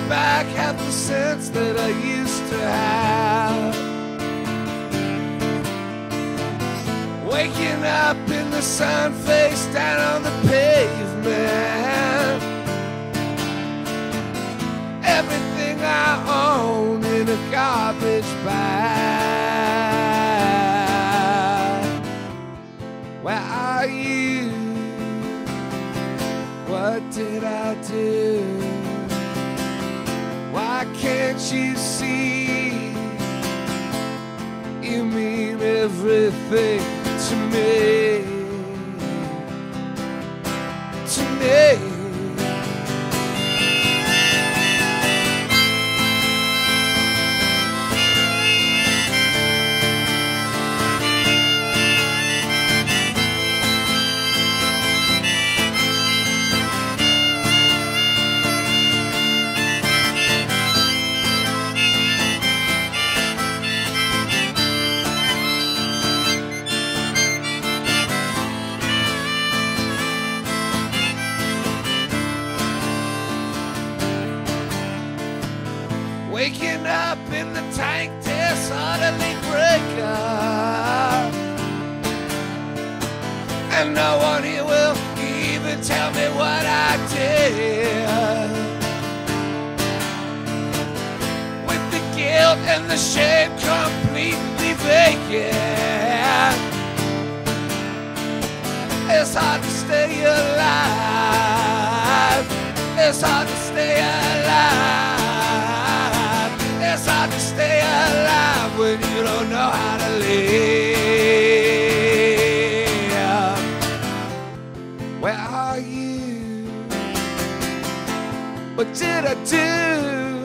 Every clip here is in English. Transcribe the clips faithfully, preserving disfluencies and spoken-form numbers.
back half the sense that I used to have. Waking up in the sun, face down on the pavement. Everything I own in a garbage bag. Where are you? What did I do? Why can't you see? You mean everything to me, to me. Waking up in the tank, disorderly breaker, and no one here will even tell me what I did. With the guilt and the shame completely vacant, it's hard to stay alive. It's hard to stay alive. It's hard to stay alive when you don't know how to live. Where are you? What did I do?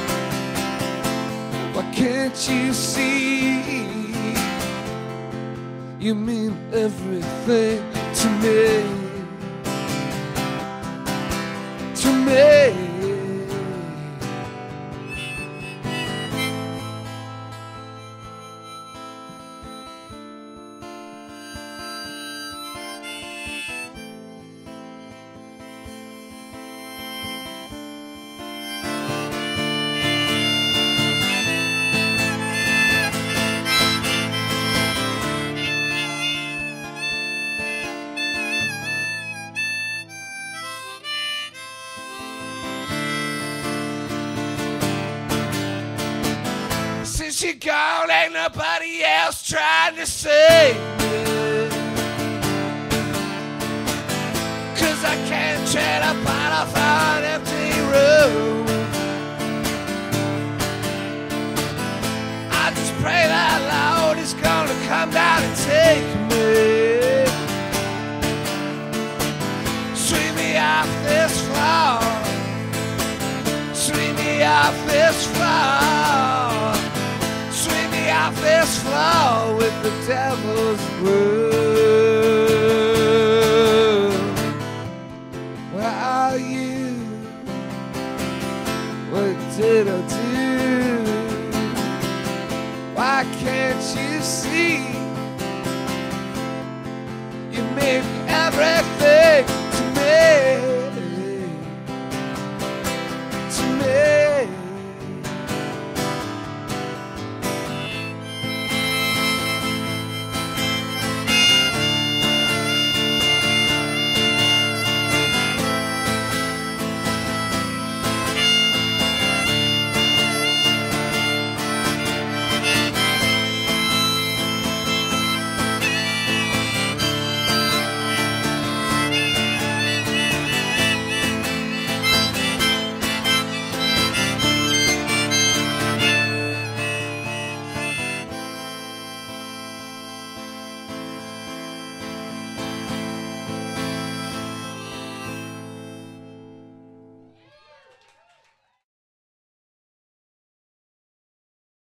Why can't you see? You mean everything to me, to me. Since you're gone, ain't nobody else trying to save me. 'Cause I can't tread a pot off an empty room. I just pray that Lord is gonna come down and take me. Sweep me off this floor. Sweep me off this floor. Sweep me off this floor with the devil's broom. Where are you? What did I do? Why can't you see? You make everything